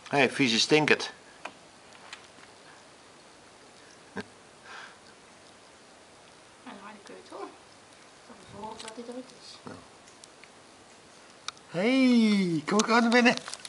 Hé, vieze stinkert. En dan harde keutel. Dat bijvoorbeeld dat hij eruit is. Hé, kom ik aan naar binnen.